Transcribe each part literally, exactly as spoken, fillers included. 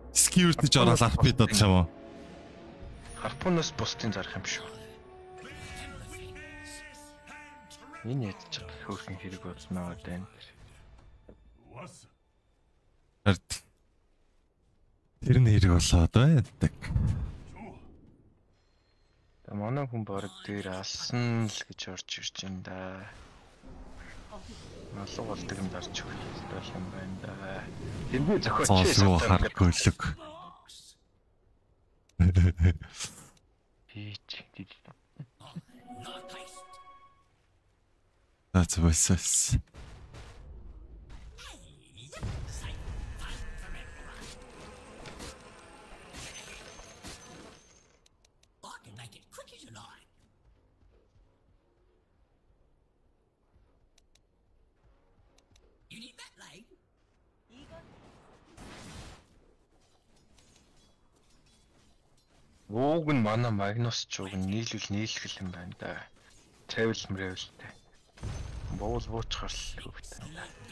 Security ч ороод арпид дод ч юм уу. Харпуунаас бусдын зарах юм шүү. Энэ ядч хөөрхөн хэрэг болсноо дээ. Тэр нь хэрэг болоод байдаг. Та манай хүн баг дээр алсан л гэж орж ирж байна да. Алуу болдог юм дарж өгөх юм байна да. Тэндээ зохиоч хөлөг. Пич. That's what's this. Ууг нь манай Магнус ч уг нь нийлүүл нийлхэл юм байна да. Тавил мөрөвлтэй. Боол буучгаар л хөвтэй.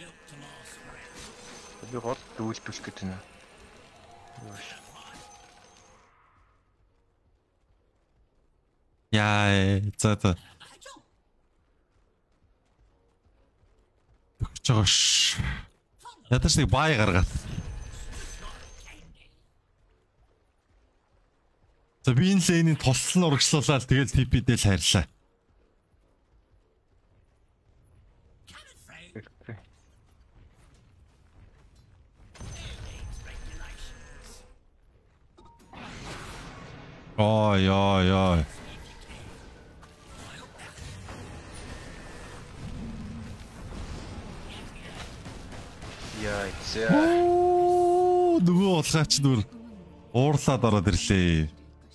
Би гол дүүлдүүлэх гэдэг нь. Яа, за за. Төгчөөш. Ядаж нэг бай гаргаад. За би энэ лейнийг тулсан урагшлуулаад тэгэл ти пи дээр хайрлаа. Ой ой ой. Яа, зэ. Оо, нөгөө улгаач нүр уурлаад ороод ирлээ.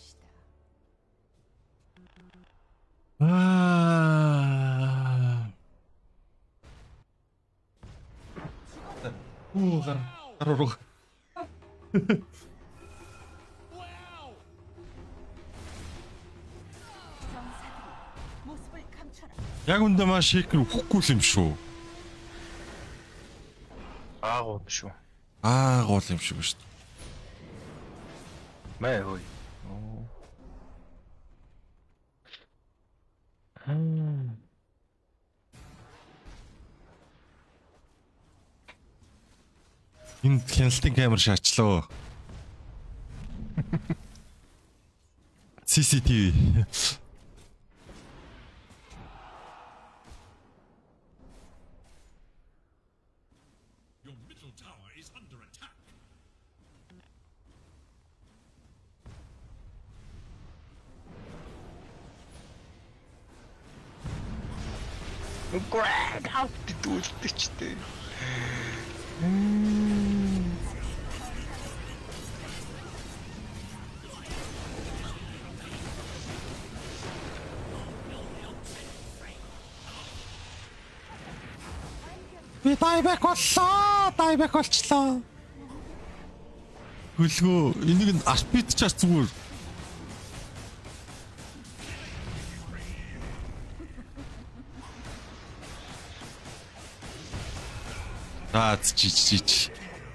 Аа. Оо, гар гаруу. Яг үндэ маш их үхэхгүй юм шүү. Аагуул шүү. Аагуул юм шүү шүү. Мэй хой. Хм. Энэ хяналтын камер шаачлаа. си си ти ви. Грэг аут дүүлдэг ч дээ. Би тайбек боллоо, тайбек болчлоо. Хөлгөө энийг нь арпит чаас зүгээр. Аа чи чи чи.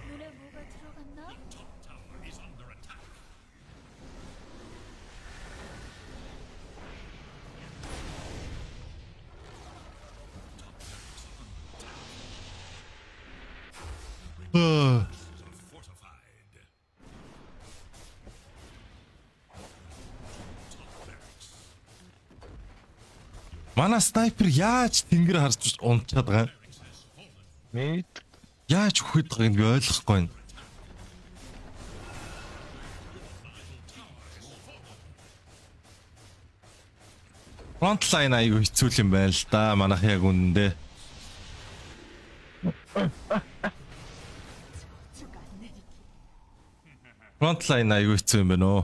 Э. Манай снайпер яаж тэнгэр харж унтчаад байгаа юм? Мэд Яаж үхээд байгааг би ойлгохгүй байна. Frontline аягүй хэцүү юм байна л да. Манайх яг үнэндээ. Frontline аягүй хэцүү юм байна оо.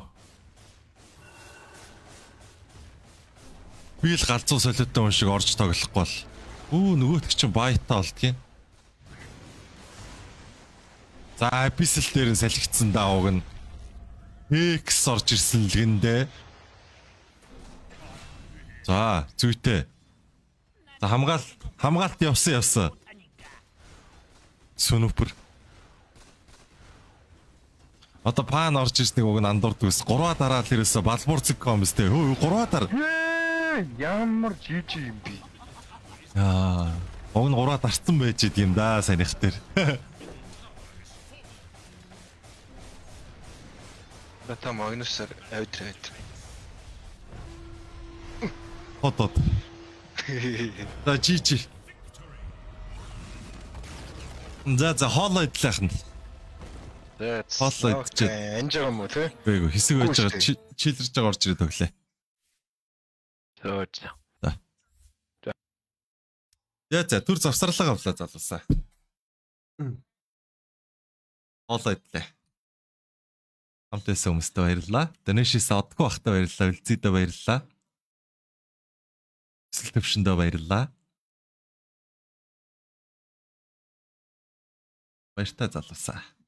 Би л галзуу солиотой хүн шиг орж тоглохгүй бол. Өө нөгөөтг чинь байтаа болдгийн. За Abyssal дээр нь салхицсан даавг нь X орж ирсэн л гэндээ. За зүйтэй. За хамгаал хамгаалт явсан явсан. Сүнүпер. Одоо пан орж ирснийг уг нь андуурдгүйс. гурваа дараа л ерөөсө балбуурцгком өстэй. Хөө гурваа дараа. Ямар жижиг юм би. Аа. Уг нь гурваа дарцсан байж идэг юм да санийх дээр. Бата Магнусаар авдраад. Хотод. За жижиг. За за хоолой идлэх нь. That's Хоолой идчихэд. анжаа юм уу те? Гээгүй хэсэг байж байгаа чилэрж байгаа орж ирээд өглөө. Зөөж. Яа за түр завсарлага авлаа залуусаа. Хоолой идлээ. Хамтээс хүмүүстээ баярлалаа. Донешис одгүй бахтай баярлалаа. Үлзийдээ баярлалаа. Эсэл төвшөндөө баярлалаа. Баяртай залуусаа.